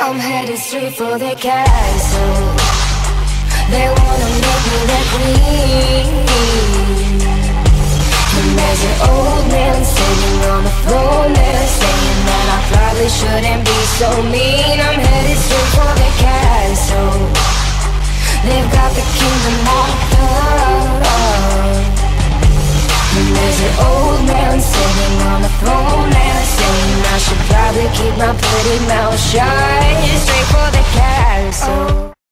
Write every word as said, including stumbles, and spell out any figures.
I'm headed straight for the castle. They wanna make me their queen. And there's an old man sitting on the throne there, saying that I probably shouldn't be so mean. I'm headed straight for the castle. They've got the kingdom locked up. And there's an old man sitting on the throne there, saying I should probably keep my pretty mouth shut. Straight for the castle.